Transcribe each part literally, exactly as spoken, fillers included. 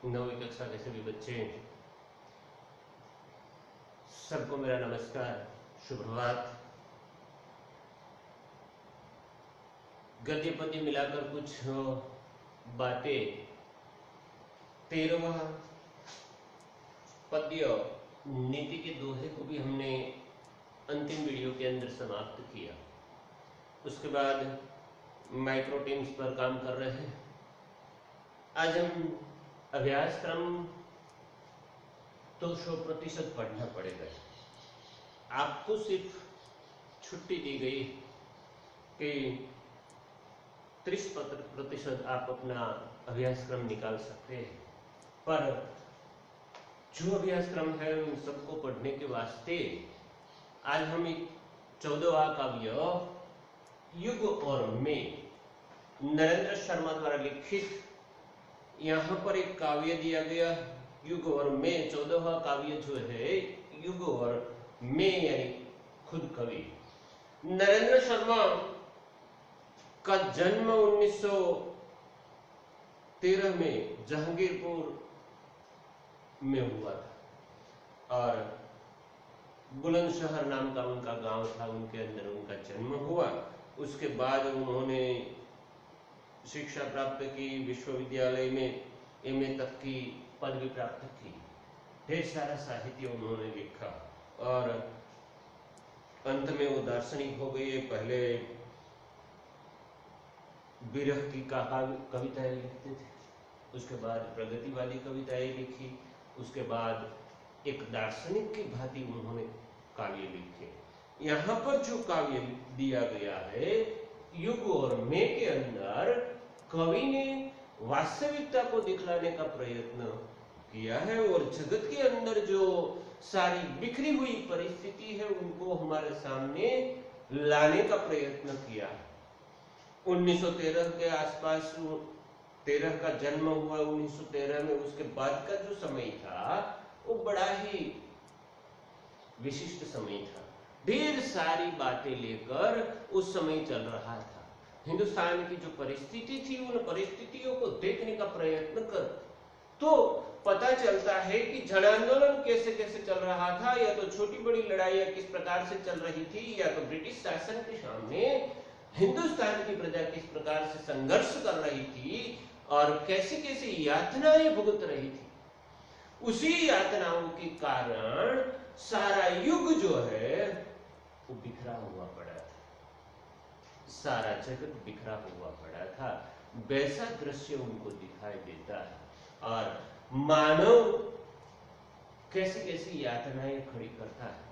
नौवीं कक्षा के सभी बच्चे, सबको मेरा नमस्कार, सुप्रभात। गद्य पद्य मिलाकर कुछ बातें, तेरहवा पद्य नीति के दोहे को भी हमने अंतिम वीडियो के अंदर समाप्त किया। उसके बाद माइक्रो टीम्स पर काम कर रहे हैं। आज हम अभ्यास क्रम तो सौ प्रतिशत पढ़ना पड़ेगा। आपको सिर्फ छुट्टी दी गई कि तीस प्रतिशत आप अपना अभ्यास क्रम निकाल सकते हैं, पर जो अभ्यास क्रम है उन सबको पढ़ने के वास्ते आज हम एक चौदहवा काव्य युग और मैं, नरेंद्र शर्मा द्वारा लिखित, यहाँ पर एक काव्य दिया गया युग और मैं। चौदहवा काव्य जो है युग और मैं यानी खुद कवि। नरेंद्र शर्मा का जन्म उन्नीस सौ तेरह में जहांगीरपुर में हुआ था और बुलंदशहर नाम का उनका गांव था, उनके अंदर उनका जन्म हुआ। उसके बाद उन्होंने शिक्षा प्राप्त की, विश्वविद्यालय में एमए तक की पदवी प्राप्त की। ढेर सारा साहित्य उन्होंने लिखा और अंत में वो दार्शनिक हो गए। पहले विरह की कविताएं लिखते थे, उसके बाद प्रगतिवादी कविताएं लिखी, उसके बाद एक दार्शनिक की भांति उन्होंने काव्य लिखे। यहाँ पर जो काव्य दिया गया है युग और मैं के अंदर, कवि ने वास्तविकता को दिखलाने का प्रयत्न किया है और जगत के अंदर जो सारी बिखरी हुई परिस्थिति है उनको हमारे सामने लाने का प्रयत्न किया है। उन्नीस सौ तेरह के आसपास, तेरह का जन्म हुआ उन्नीस सौ तेरह में, उसके बाद का जो समय था वो बड़ा ही विशिष्ट समय था। ढेर सारी बातें लेकर उस समय चल रहा था। हिंदुस्तान की जो परिस्थिति थी उन परिस्थितियों को देखने का प्रयत्न कर तो पता चलता है कि जन आंदोलन कैसे कैसे चल रहा था, या तो छोटी बड़ी लड़ाइयां किस प्रकार से चल रही थी, या तो ब्रिटिश शासन के सामने हिंदुस्तान की प्रजा किस प्रकार से संघर्ष कर रही थी और कैसे कैसे यातनाएं भुगत रही थी। उसी यातनाओं के कारण सारा युग जो है वो बिखरा हुआ पड़ा था, सारा जगत बिखरा हुआ पड़ा था। वैसा दृश्य उनको दिखाई देता है और मानव कैसी कैसी यातनाएं खड़ी करता है।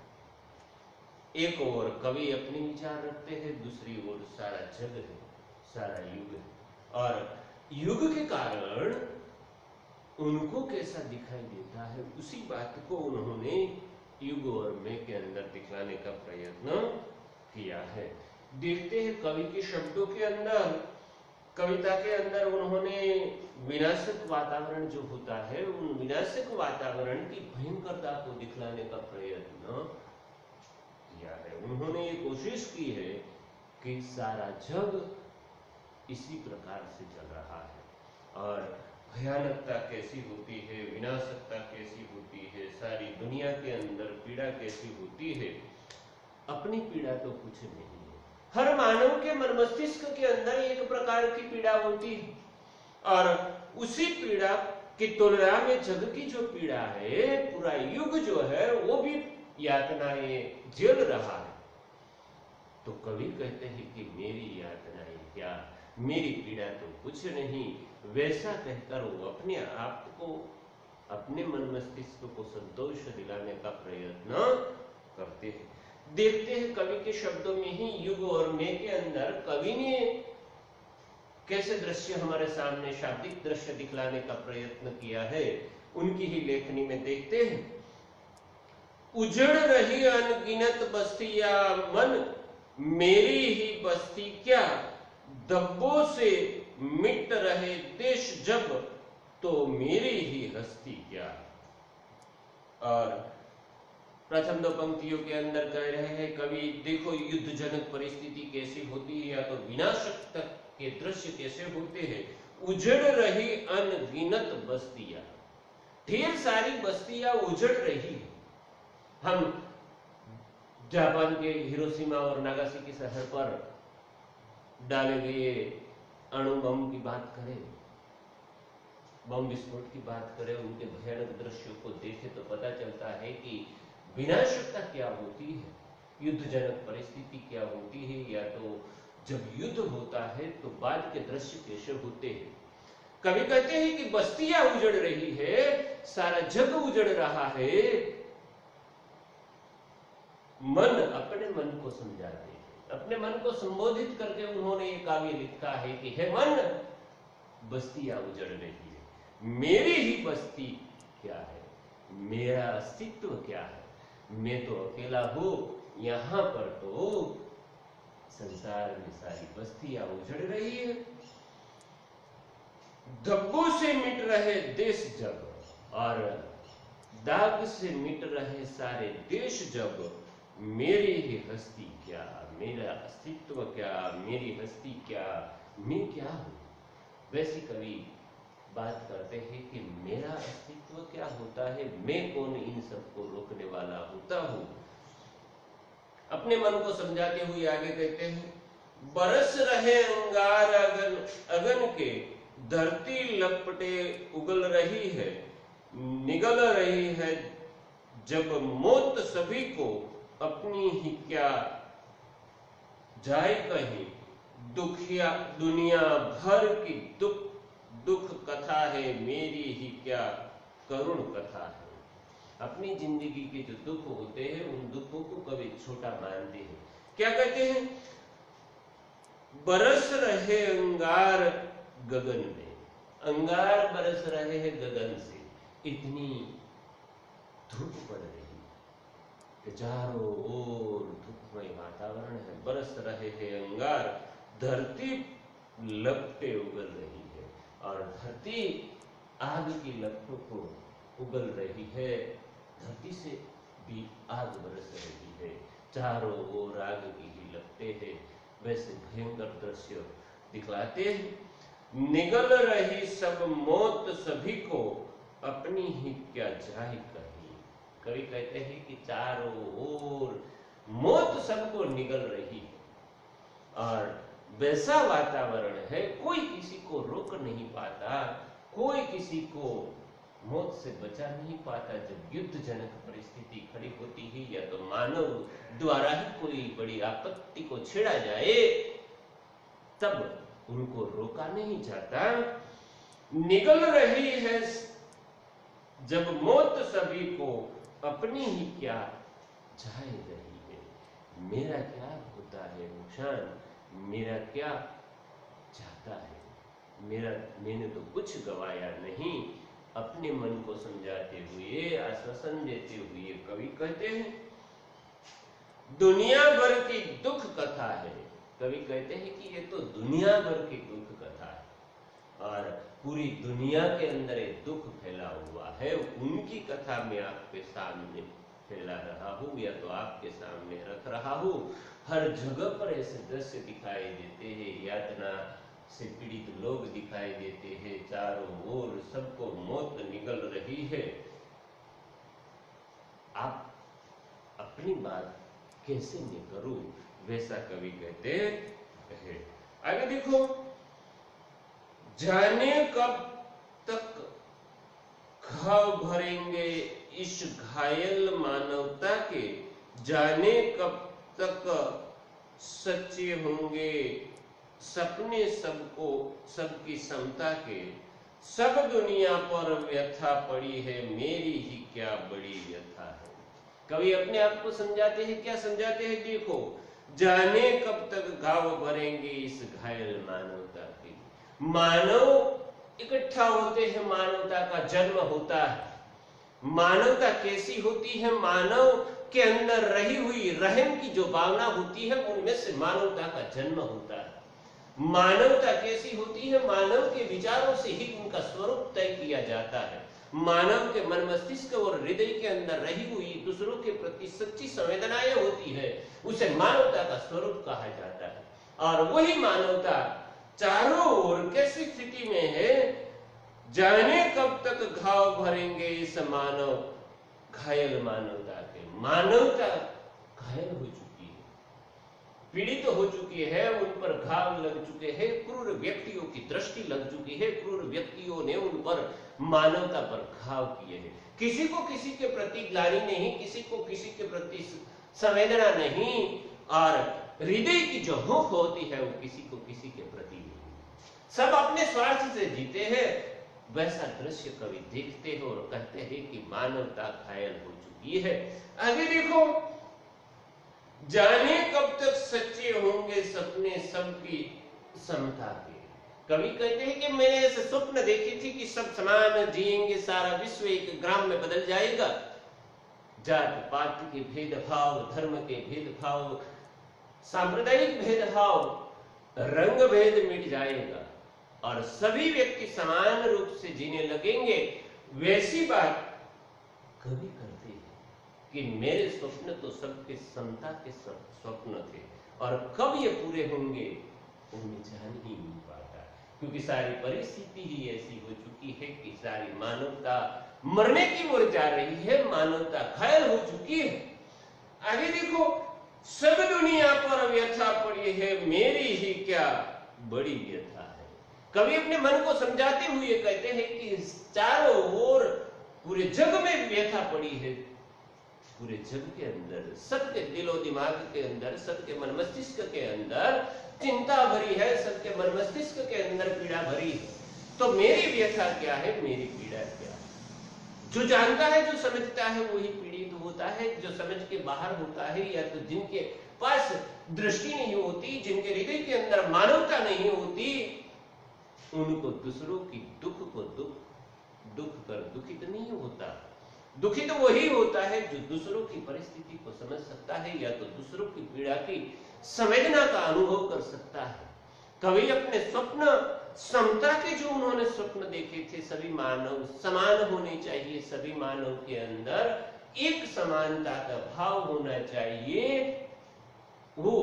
एक ओर कवि अपने विचार रखते हैं, दूसरी ओर सारा जग है, सारा युग है, और युग के कारण उनको कैसा दिखाई देता है उसी बात को उन्होंने युग और मैं के अंदर दिखलाने का प्रयत्न किया है। देखते हैं कवि के शब्दों के अंदर, कविता के अंदर उन्होंने विनाशक वातावरण जो होता है उन विनाशक वातावरण की भयंकरता को दिखलाने का प्रयत्न किया है। उन्होंने ये कोशिश की है कि सारा जग इसी प्रकार से चल रहा है और भयानकता कैसी होती है, विनाशकता कैसी होती है, सारी दुनिया के अंदर पीड़ा कैसी होती है। अपनी पीड़ा तो कुछ नहीं है, हर मानव के मन मस्तिष्क के अंदर एक प्रकार की पीड़ा होती है और उसी पीड़ा की तुलना में जग की जो पीड़ा है, पूरा युग जो है वो भी यातनाएं झेल रहा है। तो कवि कहते हैं कि मेरी यातनाएं क्या, मेरी पीड़ा तो कुछ नहीं। वैसा कहकर वो अपने आप को, अपने मन मस्तिष्क को संतोष दिलाने का प्रयत्न करते हैं। देखते हैं कवि के शब्दों में ही युग और मैं के अंदर कवि ने कैसे दृश्य हमारे सामने, शाब्दिक दृश्य दिखलाने का प्रयत्न किया है। उनकी ही लेखनी में देखते हैं, उजड़ रही अनगिनत बस्तियां मन, मेरी ही बस्ती क्या, दब्बों से मिट रहे देश जब, तो मेरी ही हस्ती क्या। और प्रथम दो पंक्तियों के अंदर कह रहे हैं कवि, देखो युद्धजनक परिस्थिति कैसी होती है, या तो विनाशक तक के दृश्य कैसे होते हैं। उजड़ रही अनगिनत बस्तियां, ढेर सारी बस्तियां उजड़ रही है। हम जापान के हिरोशिमा और नागासाकी शहर पर डाले गए अणु बम की बात करें, बम विस्फोट की बात करें, उनके भयानक दृश्यों को देखें तो पता चलता है कि विनाशकता क्या होती है, युद्धजनक परिस्थिति क्या होती है, या तो जब युद्ध होता है तो बाद के दृश्य कैसे होते हैं। कभी कहते हैं कि बस्तियां उजड़ रही है, सारा जग उजड़ रहा है। मन अपने मन को समझाते हैं, अपने मन को संबोधित करके उन्होंने ये काव्य लिखा है कि हे मन, बस्तियां उजड़ रही है, मेरी ही बस्ती क्या है, मेरा अस्तित्व क्या है, मैं तो अकेला हूं, यहां पर तो संसार में सारी बस्तियां उजड़ रही है। धब्बों से मिट रहे देश जब, और दाग से मिट रहे सारे देश जब, मेरी ही हस्ती क्या, मेरा अस्तित्व क्या, मेरी हस्ती क्या, मैं क्या हूं। वैसे कवि बात करते हैं कि मेरा अस्तित्व क्या होता है, मैं कौन इन सबको रोकने वाला होता हूं। अपने मन को समझाते हुए आगे कहते हैं, बरस रहे अंगार अगन अगन के, धरती लपटे उगल रही है, निगल रही है जब मौत सभी को, अपनी ही क्या जाए कहीं, दुखिया दुनिया भर की दुख दुख कथा है, मेरी ही क्या करुण कथा है। अपनी जिंदगी के जो दुख होते हैं उन दुखों को कभी छोटा मानते हैं। क्या कहते हैं, बरस रहे अंगार गगन में, अंगार बरस रहे हैं गगन से, इतनी धूप पड़ रही कि चारों ओर धूपमय वातावरण है, बरस रहे हैं अंगार, धरती लपटे उगल रही है, और धरती आग की लपटों को उगल रही है, धरती से भी आग बरस रही है, चारों ओर आग की ही लपटे हैं। वैसे भयंकर दृश्य दिखलाते हैं। निगल रही सब मौत सभी को, अपनी ही क्या जाए कहीं। कवि कहते हैं कि चारों ओर मौत सबको निगल रही है, और वैसा वातावरण है, कोई किसी को रोक नहीं पाता, कोई किसी को मौत से बचा नहीं पाता। जब युद्धजनक परिस्थिति खड़ी होती है, या तो मानव द्वारा ही कोई बड़ी आपत्ति को छेड़ा जाए, तब उनको रोका नहीं जाता। निगल रही है जब मौत सभी को, अपनी ही क्या जाए रही है। मेरा क्या होता है नुकसान, मेरा क्या चाहता है, मेरा मैंने तो कुछ गवाया नहीं। अपने मन को समझाते हुए, आश्वासन देते हुए कवि कहते हैं, दुनिया भर की दुख कथा है। कवि कहते हैं कि ये तो दुनिया भर की दुख कथा है, और पूरी दुनिया के अंदर एक दुख फैला हुआ है, उनकी कथा मैं आपके सामने फैला रहा हूँ, या तो आपके सामने रख रहा हूँ। हर जगह पर ऐसे दृश्य दिखाई देते हैं, यातना से पीड़ित लोग दिखाई देते हैं, चारों ओर सबको मौत निगल रही है। आप अपनी बात कैसे मैं करूं, वैसा कवि कहते हैं। आगे देखो, जाने कब तक घाव भरेंगे इस घायल मानवता के, जाने कब तक सच्चे होंगे सपने सबको सबकी समता के, सब दुनिया पर व्यथा पड़ी है, मेरी ही क्या बड़ी व्यथा है। कवि अपने आप को समझाते हैं, क्या समझाते हैं, देखो, जाने कब तक घाव भरेंगे इस घायल मानवता के। मानव इकट्ठा होते हैं, मानवता का जन्म होता है। मानवता कैसी होती है, मानव के अंदर रही हुई रहम की जो भावना होती है, उनमें से मानवता का जन्म होता है। मानवता कैसी होती है, मानव के विचारों से ही उनका स्वरूप तय किया जाता है। मानव के मन मस्तिष्क और हृदय के अंदर रही हुई दूसरों के प्रति सच्ची संवेदनाएं होती है, उसे मानवता का स्वरूप कहा जाता है। और वही मानवता चारों ओर कैसी स्थिति में है, जाने कब तक घाव भरेंगे इस मानव घायल मानवता के। मानवता घायल हो चुकी है, पीड़ित तो हो चुकी है, उन पर घाव लग चुके हैं, क्रूर व्यक्तियों की दृष्टि लग चुकी है, क्रूर व्यक्तियों ने उन पर मानवता पर घाव किए हैं। किसी को किसी के प्रति ग्लानि नहीं, किसी को किसी के प्रति संवेदना नहीं, और हृदय की जो हुक होती है वो किसी को किसी के प्रति नहीं। सब अपने स्वार्थ से जीते हैं। वैसा दृश्य कवि देखते हैं और कहते हैं कि मानवता घायल हो चुकी है। आगे देखो, जाने कब तक सच्चे होंगे सपने सबकी समता के। कवि कहते हैं कि मैंने ऐसे स्वप्न देखे थे कि सब समान जिएंगे, सारा विश्व एक ग्राम में बदल जाएगा, जात पात के भेदभाव, धर्म के भेदभाव, सांप्रदायिक भेदभाव, रंग भेद मिट जाएगा और सभी व्यक्ति समान रूप से जीने लगेंगे। वैसी बात कवि करते हैं कि मेरे स्वप्न तो सबके समता के स्वप्न थे, और कब ये पूरे होंगे उन्हें जान ही नहीं पाता, क्योंकि सारी परिस्थिति ही ऐसी हो चुकी है कि सारी मानवता मरने की ओर जा रही है, मानवता घायल हो चुकी है। आगे देखो, सब दुनिया पर व्यथा पड़ी है, मेरी ही क्या बड़ी व्यथा है। कवि अपने मन को समझाते हुए कहते हैं कि चारों ओर पूरे जग में व्यथा पड़ी है, पूरे जग के अंदर, सबके दिलो दिमाग के अंदर, सबके मन मस्तिष्क के अंदर चिंता भरी है, सबके मन मस्तिष्क के अंदर पीड़ा भरी है। तो मेरी व्यथा क्या है, मेरी पीड़ा क्या है? जो जानता है, जो समझता है, वही पीड़ित होता है। जो समझ के बाहर होता है, या तो जिनके पास दृष्टि नहीं होती, जिनके हृदय के अंदर मानवता नहीं होती, उनको दूसरों की दुख को दुख दुख कर दुखित नहीं होता। दुखित तो वही होता है जो दूसरों की परिस्थिति को समझ सकता है, या तो दूसरों की पीड़ा की संवेदना का अनुभव कर सकता है। कवि अपने स्वप्न समता के जो उन्होंने स्वप्न देखे थे, सभी मानव समान होने चाहिए, सभी मानव के अंदर एक समानता का भाव होना चाहिए, वो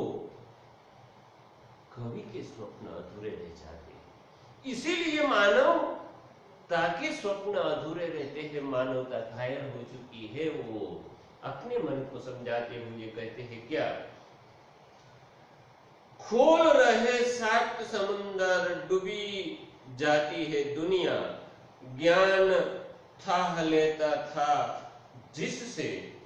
कवि के स्वप्न अधूरे रह जाते हैं। इसीलिए मानव ताकि स्वप्न अधूरे रहते हैं, मानवता घायल हो चुकी है। वो अपने मन को समझाते हुए कहते हैं क्या, खोल रहे सात समुंदर, डूबी जाती है दुनिया, ज्ञान था लेता था जिससे,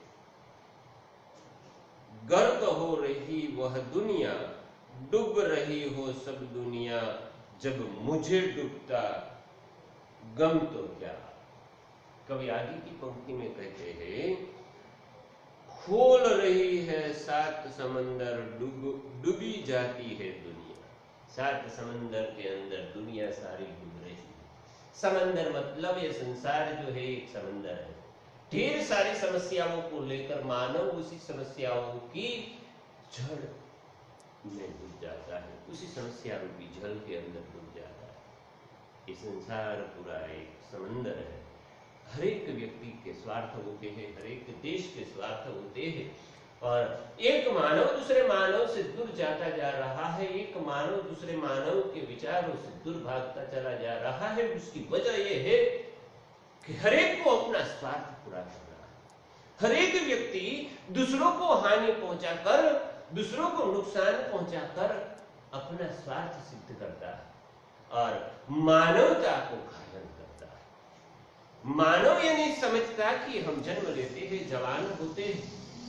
गर्क हो रही वह दुनिया, डूब रही हो सब दुनिया, जब मुझे डूबता गम तो क्या। कवि आगे की पंक्ति में कहते हैं, खोल रही है सात समंदर, डूब डूबी जाती है दुनिया। सात समंदर के अंदर दुनिया सारी डूब रही है। समंदर मतलब ये संसार जो है एक समंदर है, ढेर सारी समस्याओं को लेकर मानव उसी समस्याओं की जड़ में डूब जाता है, उसी समस्या रूपी जल के अंदर डूब जाता है। ये संसार पूरा एक समंदर है। हर एक व्यक्ति के स्वार्थ होते हैं, हर एक देश के स्वार्थ होते हैं, और एक मानव दूसरे मानव से दूर जाता जा रहा है, एक मानव दूसरे मानव के विचारों से दूर भागता चला जा रहा है। उसकी वजह यह है कि हर एक को अपना स्वार्थ पूरा करना है। हर एक व्यक्ति दूसरों को हानि पहुंचाकर, दूसरों को नुकसान पहुंचाकर अपना स्वार्थ सिद्ध करता है और मानवता को घायल करता है। मानव ये नहीं समझता कि हम जन्म लेते हैं, जवान होते हैं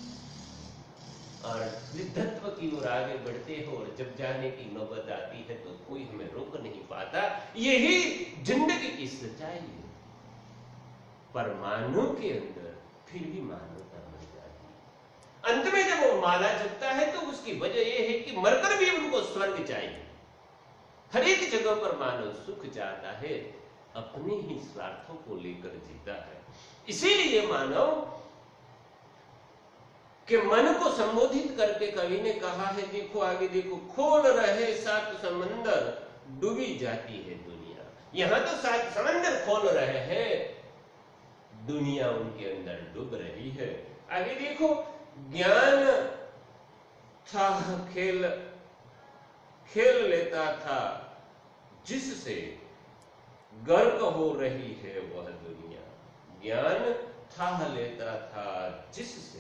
और वृद्धत्व की ओर आगे बढ़ते हैं, और जब जाने की नौबत आती है तो कोई हमें रोक नहीं पाता। यही जिंदगी की सच्चाई है। पर मानव के अंदर फिर भी मानवता मर जाती है। अंत में जब वो माला जपता है तो उसकी वजह यह है कि मरकर भी उनको स्वर्ग चाहिए। हर एक जगह पर मानव सुख चाहता है, अपने ही स्वार्थों को लेकर जीता है। इसीलिए मानव के मन को संबोधित करके कवि ने कहा है, देखो आगे देखो, खोल रहे सात समंदर, डूबी जाती है दुनिया। यहां तो सात समंदर खोल रहे हैं, दुनिया उनके अंदर डूब रही है। आगे देखो, ज्ञान था खेल खेल लेता था जिससे, गर्क हो रही है वह दुनिया। ज्ञान था लेता था जिससे,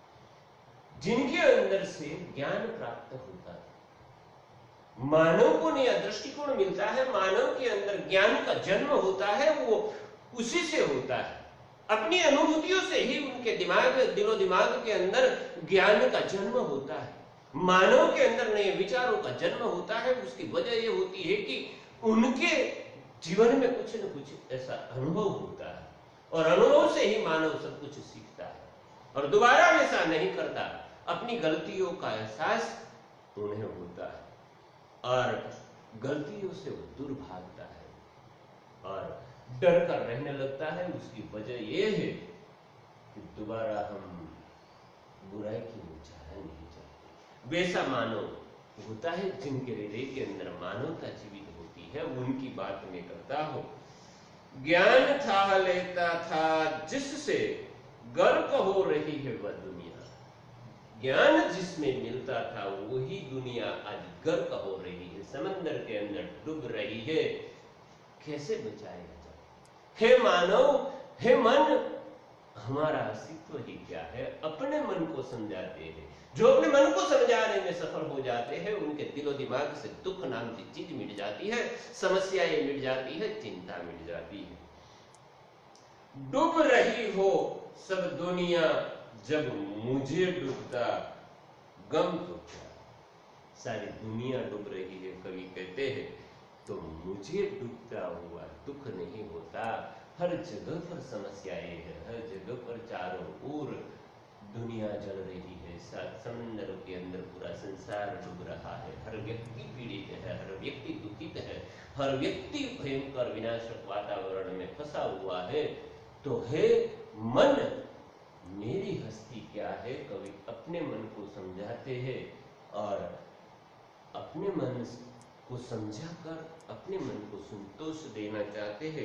जिनके अंदर से ज्ञान प्राप्त होता था। मानव को नया दृष्टिकोण मिलता है, मानव के अंदर ज्ञान का जन्म होता है, वो उसी से होता है। अपनी अनुभूतियों से ही उनके दिमाग, दिलो दिमाग के अंदर ज्ञान का जन्म होता है। मानव के अंदर नए विचारों का जन्म होता है। उसकी वजह यह होती है कि उनके जीवन में कुछ न कुछ ऐसा अनुभव होता है, और अनुभव से ही मानव सब कुछ सीखता है और दोबारा ऐसा नहीं करता। अपनी गलतियों का एहसास उन्हें होता है और गलतियों से वो दूर भागता है और डर कर रहने लगता है। उसकी वजह यह है कि दोबारा हम बुराई की ओर नहीं चाहते। वैसा मानव होता है जिनके हृदय के अंदर मानवता जीवित होती है, उनकी बात में करता हो। ज्ञान था लेता था जिससे, गर्क हो रही है वह दुनिया। ज्ञान जिसमें मिलता था वही दुनिया आज गर्क हो रही है, समंदर के अंदर डूब रही है। कैसे बचाएगा जाए? हे मानव, हे मन, हमारा अस्तित्व ही क्या है? अपने मन को समझाते हैं। जो अपने मन को समझाने में सफल हो जाते हैं, उनके दिलो दिमाग से दुख नाम की चीज मिट जाती है, समस्याएं मिट जाती है, चिंता मिट जाती है। डूब रही हो सब दुनिया, जब मुझे डूबता गम तो क्या। सारी दुनिया डूब रही है, कवि कहते हैं, तो मुझे डूबता हुआ दुख नहीं होता। हर जगह पर समस्याएं हैं, हर जगह पर चारों ओर दुनिया जल रही है, समंदरों के अंदर पूरा संसार डूब रहा है। हर व्यक्ति पीड़ित है, हर व्यक्ति दुखित है, हर व्यक्ति भयंकर विनाशक वातावरण में फंसा हुआ है। तो हे मन, मेरी हस्ती क्या है? कवि अपने मन को समझाते हैं और अपने मन को समझाकर अपने मन को संतोष देना चाहते हैं।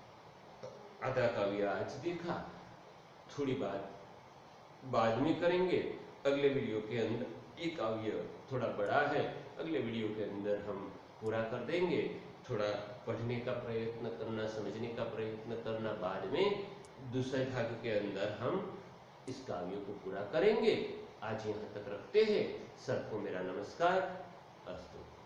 आधा काव्य आज देखा, थोड़ी बात बाद में करेंगे। अगले वीडियो के अंदर एक काव्य थोड़ा बड़ा है, अगले वीडियो के अंदर हम पूरा कर देंगे। थोड़ा पढ़ने का प्रयत्न करना, समझने का प्रयत्न करना, बाद में दूसरे भाग के अंदर हम इस काव्य को पूरा करेंगे। आज यहाँ तक रखते हैं। सबको मेरा नमस्कार। अस्तु।